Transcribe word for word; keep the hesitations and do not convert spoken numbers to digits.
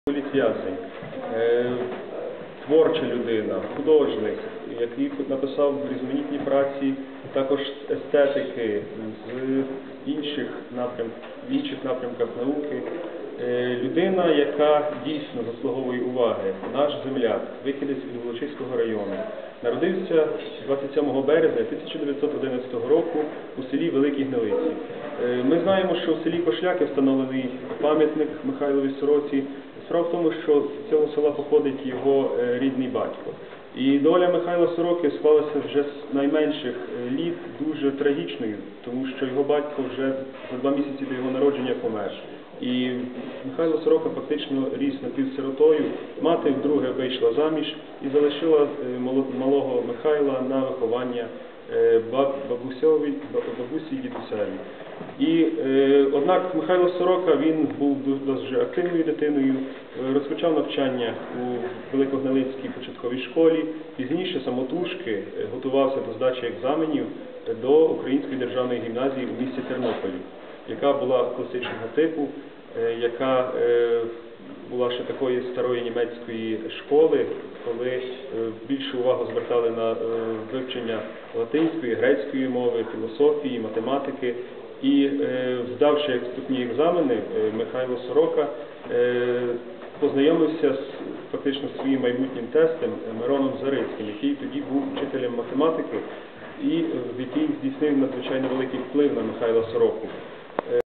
Політв'язень, творча людина, художник, який написав різноманітні праці, також з естетики, з інших напрямків, в інших напрямках науки. Людина, яка дійсно заслуговує уваги, наш земляк, вихідець із Волочиського району. Народився двадцять сьомого березня тисяча дев'ятсот одинадцятого року у селі Великі Гнилиці. Ми знаємо, що в селі Кошляки встановлений пам'ятник Михайлові Сороці. Справа в тому, що з цього села походить його рідний батько. І доля Михайла Сороки склалася вже з найменших літ дуже трагічною, тому що його батько вже за два місяці до його народження помер. І Михайло Сорока фактично ріс напівсиротою, мати вдруге вийшла заміж і залишила малого Михайла на виховання бабусі і дідусеві. І, е, однак Михайло Сорока, він був дуже активною дитиною, розпочав навчання у Великогнилицькій початковій школі, пізніше самотужки готувався до здачі екзаменів до Української державної гімназії у місті Тернополі, яка була класичного типу, е, яка е, була ще такої старої німецької школи, коли е, більшу увагу звертали на е, вивчення латинської, грецької мови, філософії, математики. І, е, здавши вступні екзамени, е, Михайло Сорока е, познайомився з фактично своїм майбутнім тестем Мироном Зарицьким, який тоді був вчителем математики і в який здійснив надзвичайно великий вплив на Михайла Сороку.